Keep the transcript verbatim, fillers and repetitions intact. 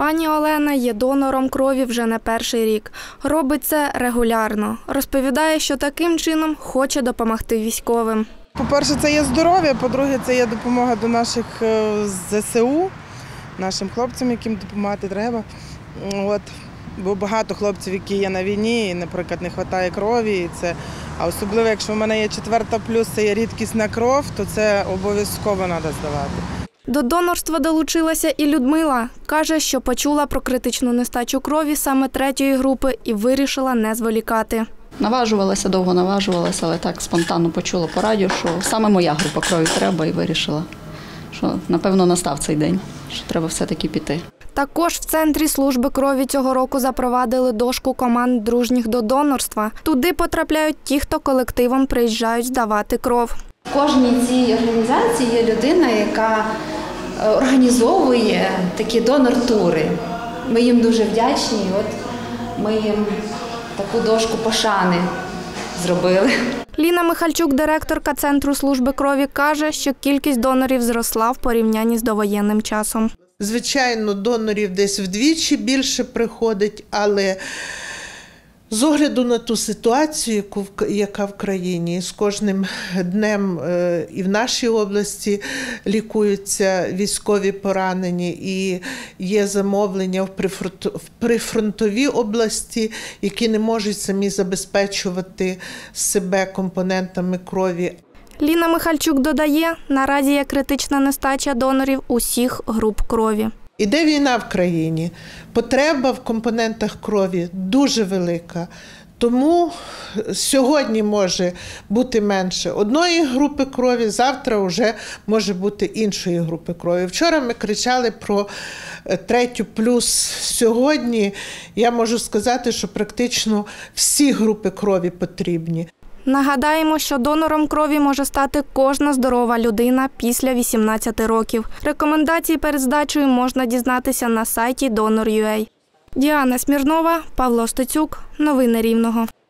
Пані Олена є донором крові вже не перший рік. Робить це регулярно. Розповідає, що таким чином хоче допомогти військовим. По-перше, це є здоров'я, по-друге, це є допомога до наших зе се у, нашим хлопцям, яким допомагати треба. От. Бо багато хлопців, які є на війні, і, наприклад, не вистачає крові. І це, а особливо, якщо в мене є четверта плюс, це є рідкісна кров, то це обов'язково треба здавати. До донорства долучилася і Людмила. Каже, що почула про критичну нестачу крові саме третьої групи і вирішила не зволікати. Наважувалася, довго наважувалася, але так спонтанно почула по радіо, що саме моя група крові треба, і вирішила, що, напевно, настав цей день, що треба все-таки піти. Також в Центрі служби крові цього року запровадили дошку команд дружніх до донорства. Туди потрапляють ті, хто колективом приїжджають здавати кров. В кожній цій організації є людина, яка організовує такі донор-тури. Ми їм дуже вдячні. От ми їм таку дошку пошани зробили. Ліна Михальчук, директорка Центру служби крові, каже, що кількість донорів зросла в порівнянні з довоєнним часом. Звичайно, донорів десь вдвічі більше приходить, але з огляду на ту ситуацію, яка в країні, з кожним днем і в нашій області лікуються військові поранені, і є замовлення в прифронтовій області, які не можуть самі забезпечувати себе компонентами крові. Ліна Михальчук додає, наразі є критична нестача донорів усіх груп крові. Іде війна в країні, потреба в компонентах крові дуже велика, тому сьогодні може бути менше одної групи крові, завтра вже може бути іншої групи крові. Вчора ми кричали про третю плюс, сьогодні я можу сказати, що практично всі групи крові потрібні. Нагадаємо, що донором крові може стати кожна здорова людина після вісімнадцяти років. Рекомендації перед здачею можна дізнатися на сайті донор крапка ю а. Діана Смірнова, Павло Стецюк. Новини Рівного.